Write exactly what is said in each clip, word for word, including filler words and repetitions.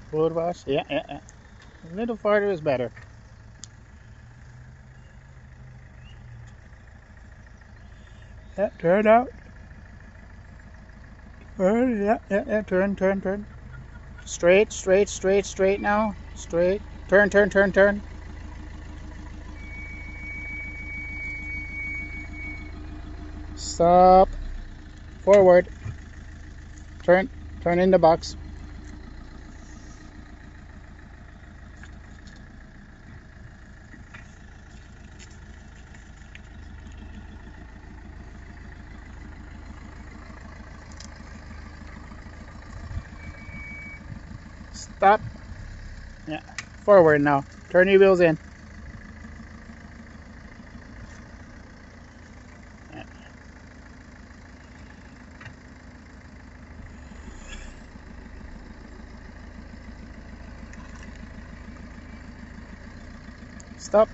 Forward wash. Yeah, yeah, yeah. A little farther is better. Yeah, turn out. Turn, yeah, yeah, yeah. Turn, turn, turn. Straight, straight, straight, straight now. Straight. Turn, turn, turn, turn. Stop. Forward. Turn. Turn in the box. Stop. Yeah. Forward now. Turn your wheels in. Yeah. Stop.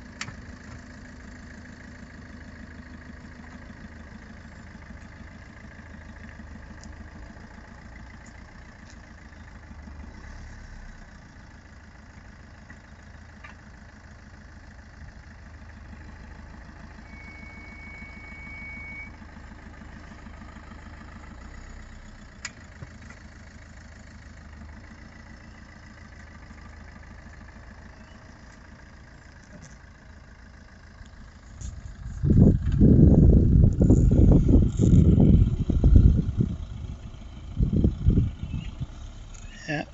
Yeah.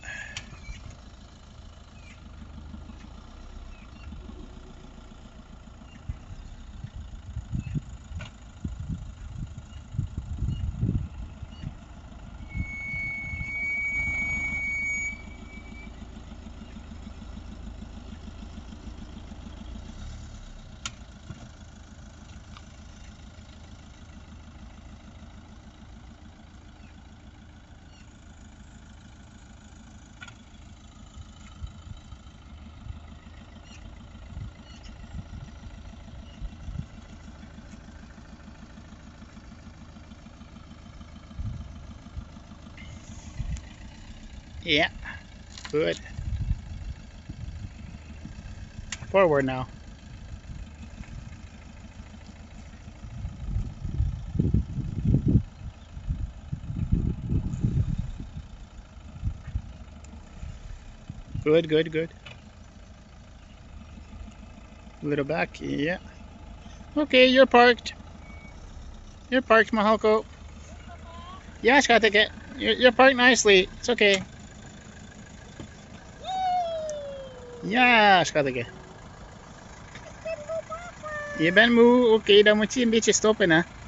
Yeah. Good. Forward now. Good, good, good. A little back. Yeah. Okay, you're parked. You're parked, Mahalko. Yeah, Skatike. You're, you're parked nicely. It's okay. Yeah, Skatike. Je bent moe. Oké, dan moet je een beetje stoppen, hè.